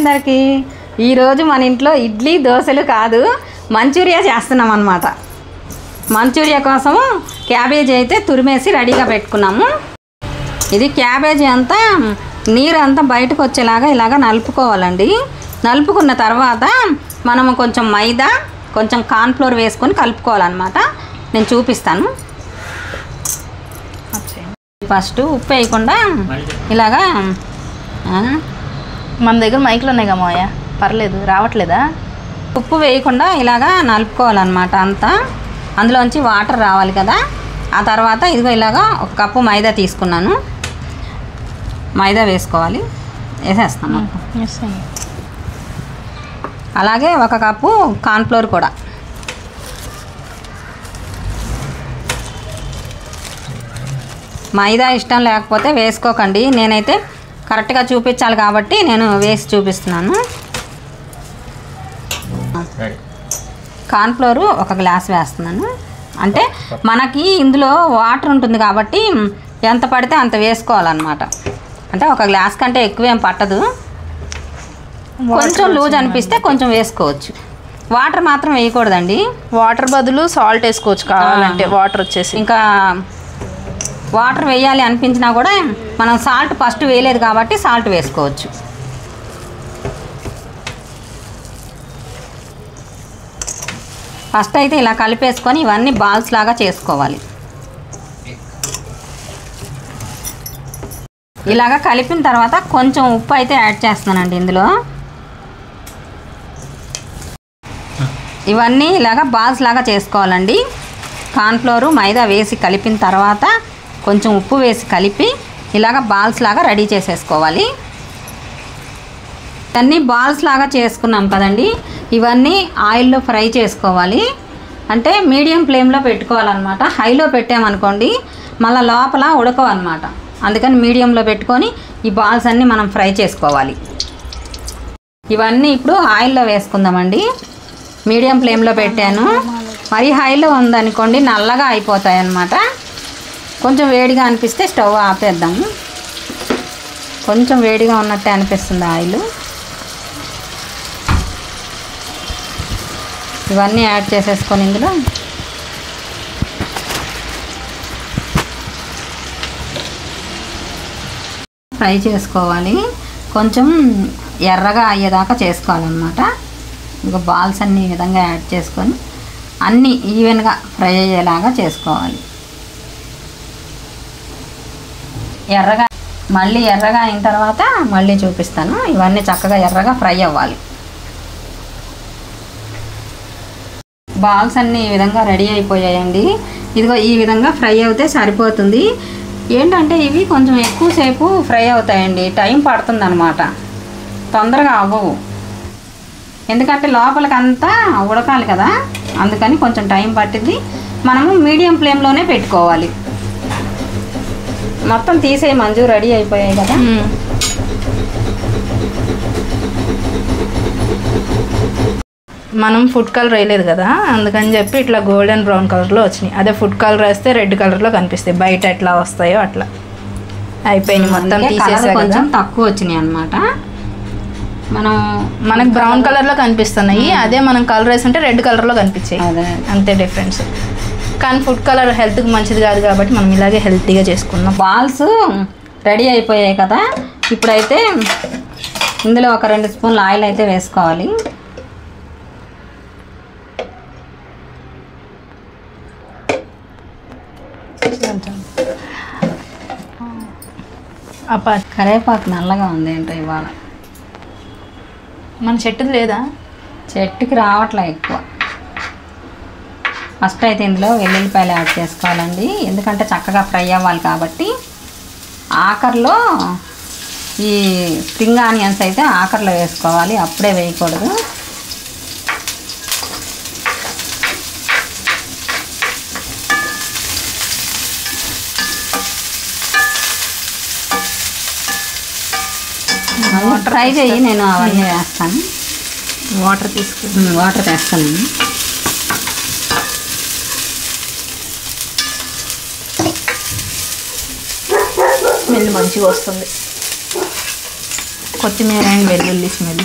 అందరికీ. ఈరోజు మన ఇంట్లో ఇడ్లీ దోశలు కాదు, మంచూరియా చేస్తున్నాం అన్నమాట. మంచూరియా కోసము క్యాబేజీ అయితే తురిమేసి రెడీగా పెట్టుకున్నాము. ఇది క్యాబేజీ అంతా నీరంతా బయటకు వచ్చేలాగా ఇలాగ నలుపుకోవాలండి. నలుపుకున్న తర్వాత మనము కొంచెం మైదా, కొంచెం కార్న్ఫ్లోర్ వేసుకొని కలుపుకోవాలన్నమాట. నేను చూపిస్తాను. ఫస్ట్ ఉప్పు వేయకుండా ఇలాగా, మన దగ్గర మైకులు ఉన్నాయి కదా మావయ్య, పర్లేదు రావట్లేదా? ఉప్పు వేయకుండా ఇలాగా నలుపుకోవాలన్నమాట అంతా. అందులోంచి వాటర్ రావాలి కదా. ఆ తర్వాత ఇదిగో ఇలాగా 1 కప్పు మైదా తీసుకున్నాను. మైదా వేసుకోవాలి, వేసేస్తాను. అలాగే 1 కప్పు కార్న్ఫ్లోర్ కూడా. మైదా ఇష్టం లేకపోతే వేసుకోకండి. నేనైతే కరెక్ట్గా చూపించాలి కాబట్టి నేను వేసి చూపిస్తున్నాను. కార్న్ఫ్లోరు 1 గ్లాస్ వేస్తున్నాను. అంటే మనకి ఇందులో వాటర్ ఉంటుంది కాబట్టి ఎంత పడితే అంత వేసుకోవాలన్నమాట. అంటే 1 గ్లాస్ కంటే ఎక్కువేం పట్టదు. కొంచెం లూజ్ అనిపిస్తే కొంచెం వేసుకోవచ్చు. వాటర్ మాత్రం వేయకూడదండి. వాటర్ బదులు సాల్ట్ వేసుకోవచ్చు కావాలంటే. వాటర్ వచ్చేసి ఇంకా వాటర్ వేయాలి అనిపించినా కూడా మనం సాల్ట్ ఫస్ట్ వేయలేదు కాబట్టి సాల్ట్ వేసుకోవచ్చు. ఫస్ట్ అయితే ఇలా కలిపేసుకొని ఇవన్నీ బాల్స్ లాగా చేసుకోవాలి. ఇలాగా కలిపిన తర్వాత కొంచెం ఉప్పు అయితే యాడ్ చేస్తున్నానండి ఇందులో. ఇవన్నీ ఇలాగా బాల్స్ లాగా చేసుకోవాలండి. కార్న్ఫ్లోరు మైదా వేసి కలిపిన తర్వాత కొంచెం ఉప్పు వేసి కలిపి ఇలాగ బాల్స్ లాగా రెడీ చేసేసుకోవాలి. అన్నీ బాల్స్ లాగా చేసుకున్నాం కదండి. ఇవన్నీ ఆయిల్లో ఫ్రై చేసుకోవాలి. అంటే మీడియం ఫ్లేమ్లో పెట్టుకోవాలన్నమాట. హైలో పెట్టామనుకోండి మళ్ళీ లోపల ఉడకవన్నమాట. అందుకని మీడియంలో పెట్టుకొని ఈ బాల్స్ అన్నీ మనం ఫ్రై చేసుకోవాలి. ఇవన్నీ ఇప్పుడు ఆయిల్లో వేసుకుందామండి. మీడియం ఫ్లేమ్లో పెట్టాను. మరీ హైలో ఉందనుకోండి నల్లగా అయిపోతాయి అన్నమాట. కొంచెం వేడిగా అనిపిస్తే స్టవ్ ఆపేద్దాము. కొంచెం వేడిగా ఉన్నట్టే అనిపిస్తుంది ఆయిల్. ఇవన్నీ యాడ్ చేసేసుకొని ఇందులో ఫ్రై చేసుకోవాలి. కొంచెం ఎర్రగా అయ్యేదాకా చేసుకోవాలన్నమాట. ఇంకా బాల్స్ అన్నీ ఈ విధంగా యాడ్ చేసుకొని అన్నీ ఈవెన్గా ఫ్రై అయ్యేలాగా చేసుకోవాలి. మళ్ళీ ఎర్రగా అయిన తర్వాత మళ్ళీ చూపిస్తాను. ఇవన్నీ చక్కగా ఎర్రగా ఫ్రై అవ్వాలి. బాల్స్ అన్నీ ఈ విధంగా రెడీ అయిపోయాయండి. ఇదిగో ఈ విధంగా ఫ్రై అవుతే సరిపోతుంది. ఏంటంటే ఇవి కొంచెం ఎక్కువసేపు ఫ్రై అవుతాయండి. టైం పడుతుంది అన్నమాట, తొందరగా అవ్వవు. ఎందుకంటే లోపలికంతా ఉడకాలి కదా, అందుకని కొంచెం టైం పట్టింది. మనము మీడియం ఫ్లేమ్లోనే పెట్టుకోవాలి. మొత్తం తీసే మంజు రెడీ అయిపోయాయి కదా. మనం ఫుడ్ కలర్ వేయలేదు కదా, అందుకని చెప్పి ఇట్లా గోల్డెన్ బ్రౌన్ కలర్లో వచ్చినాయి. అదే ఫుడ్ కలర్ వేస్తే రెడ్ కలర్లో కనిపిస్తాయి. బయట ఎట్లా వస్తాయో అట్లా అయిపోయినాయి. మొత్తం తీసేసా కొంచెం తక్కువ వచ్చినాయి అన్నమాట. మనకు బ్రౌన్ కలర్లో కనిపిస్తున్నాయి. అదే మనం కలర్ వేస్తుంటే రెడ్ కలర్లో కనిపించాయి. అంతే డిఫరెన్స్. కానీ ఫుడ్ కలర్ హెల్త్కి మంచిది కాదు కాబట్టి మనం ఇలాగే హెల్తీగా చేసుకున్నాం. బాల్స్ రెడీ అయిపోయాయి కదా. ఇప్పుడైతే ఇందులో ఒక 2 స్పూన్ల ఆయిల్ అయితే వేసుకోవాలి. కరివేపాకు నల్లగా ఉంది ఏంటో ఇవాళ. మన చెట్టుది లేదా? చెట్టుకి రావట్లే ఎక్కువ. ఫస్ట్ అయితే ఇందులో వెల్లుల్లిపాయలు యాడ్ చేసుకోవాలండి. ఎందుకంటే చక్కగా ఫ్రై అవ్వాలి కాబట్టి. ఆఖరిలో ఈ స్ప్రింగ్ ఆనియన్స్ అయితే ఆఖరిలో వేసుకోవాలి, అప్పుడే వేయకూడదు. ఫ్రై చేయి, నేను అవన్నీ వేస్తాను. వాటర్ వేస్తాను. స్మెల్ మంచిగా వస్తుంది. కొత్తిమీర అండ్ వెల్లుల్లి స్మెల్.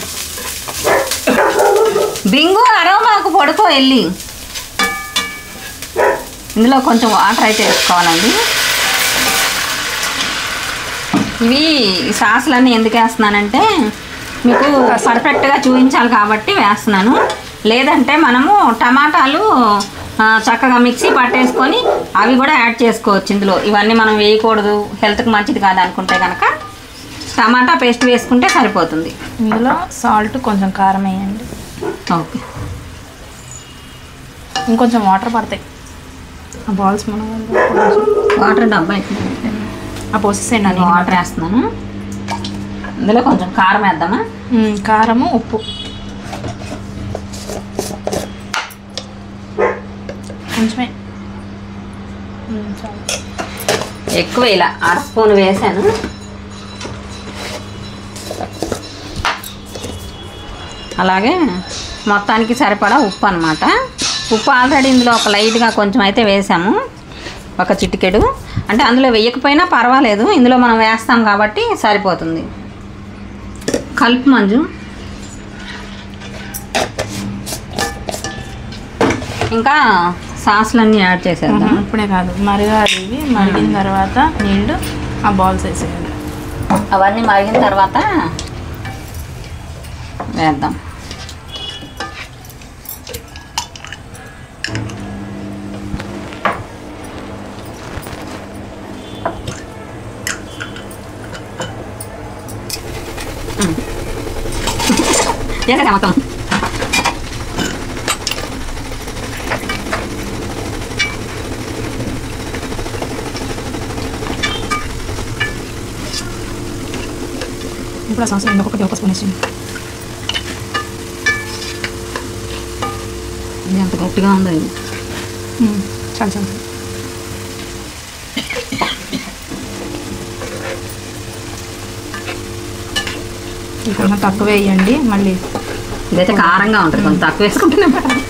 బింగు అరోమాకు పడుకో వెళ్ళి. ఇందులో కొంచెం వాటర్ అయితే వేసుకోవాలండి. ఇవి సాసులన్నీ ఎందుకు వేస్తున్నానంటే మీకు పర్ఫెక్ట్గా చూపించాలి కాబట్టి వేస్తున్నాను. లేదంటే మనము టమాటాలు చక్కగా మిక్సీ పట్టేసుకొని అవి కూడా యాడ్ చేసుకోవచ్చు ఇందులో. ఇవన్నీ మనం వేయకూడదు, హెల్త్కి మంచిది కాదు అనుకుంటే కనుక టమాటా పేస్ట్ వేసుకుంటే సరిపోతుంది. ఇందులో సాల్ట్, కొంచెం కారం వేయండి. ఓకే, ఇంకొంచెం వాటర్ పడతాయి. ఆ బాల్స్ మనం వాటర్ డబ్బా ఆ పోసేసేయండి. అది వాటర్ వేస్తున్నాను. ఇందులో కొంచెం కారం వేద్దామా? కారము, ఉప్పు కొంచెమే, ఎక్కువ ఇలా 1/2 స్పూన్ వేసాను. అలాగే మొత్తానికి సరిపడా ఉప్పు అన్నమాట. ఉప్పు ఆల్రెడీ ఇందులో ఒక లైట్గా కొంచెం అయితే వేసాము, ఒక చిటికెడు. అంటే అందులో వేయకపోయినా పర్వాలేదు, ఇందులో మనం వేస్తాం కాబట్టి సరిపోతుంది. కలుపు మంజు. ఇంకా సాసులన్నీ యాడ్ చేసేద్దాం. ఇప్పుడే కాదు, మరగాలి. ఇవి మరిగిన తర్వాత నీళ్ళు ఆ బాల్స్ వేసేయాలి. అవన్నీ మరిగిన తర్వాత వేద్దాం. చేసేదా మొత్తం? ఇప్పుడు ఆ సాస్ ఇంకొకటి ఒక స్పూన్ వేసింది. ఇది అంత గట్టిగా ఉంది. చాలు చాలు. కొంచెం తక్కువ వేయండి. మళ్ళీ ఇదైతే కారంగా ఉంటుంది, కొంచెం తక్కువ వేసుకుంటున్నా.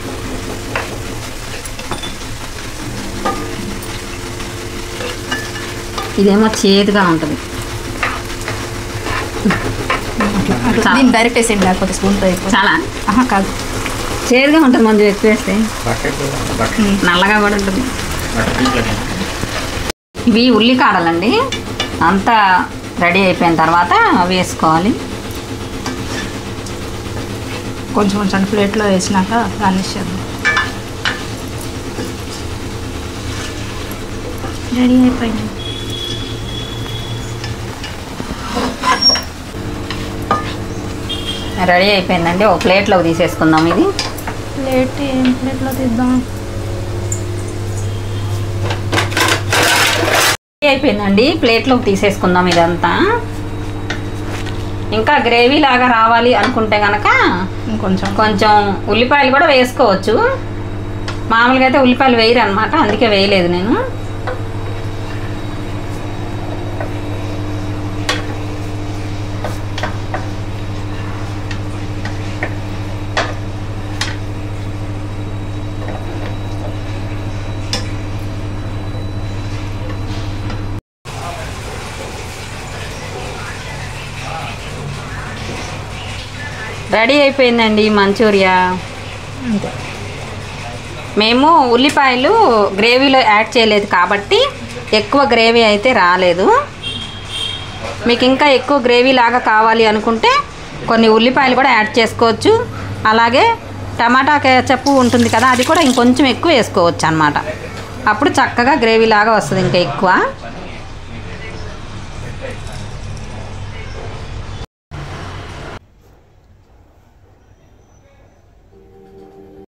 ఇదేమో చేదుగా ఉంటుంది. దీన్ని డైరెక్ట్ వేసేయండి, లేకపోతే స్పూన్తో ఎక్కువ. చాలా కాదు, చేదుగా ఉంటుంది మంచి ఎక్కువ వేస్తే. నల్లగా కూడా ఉంటుంది. ఇవి ఉల్లికాడలండి. అంతా రెడీ అయిపోయిన తర్వాత వేసుకోవాలి. కొంచెం కొంచెం ప్లేట్లో వేసినాక గార్నిష్ చేద్దాం. రెడీ అయిపోయింది. రెడీ అయిపోయిందండి. ఒక ప్లేట్లోకి తీసేసుకుందాం. ఇది ప్లేట్ ఏం ప్లేట్లో తీద్దాం? రెడీ అయిపోయిందండి. ప్లేట్లోకి తీసేసుకుందాం ఇదంతా. ఇంకా గ్రేవీ లాగా రావాలి అనుకుంటే కనుక కొంచెం ఉల్లిపాయలు కూడా వేసుకోవచ్చు. మామూలుగా అయితే ఉల్లిపాయలు వేయరు అనమాట, అందుకే వేయలేదు నేను. రెడీ అయిపోయిందండి మంచూరియా. మేము ఉల్లిపాయలు గ్రేవీలో యాడ్ చేయలేదు కాబట్టి ఎక్కువ గ్రేవీ అయితే రాలేదు. మీకు ఇంకా ఎక్కువ గ్రేవీ లాగా కావాలి అనుకుంటే కొన్ని ఉల్లిపాయలు కూడా యాడ్ చేసుకోవచ్చు. అలాగే టమాటా కెచప్ ఉంటుంది కదా, అది కూడా ఇంకొంచెం ఎక్కువ వేసుకోవచ్చు అన్నమాట. అప్పుడు చక్కగా గ్రేవీ లాగా వస్తుంది ఇంకా ఎక్కువ.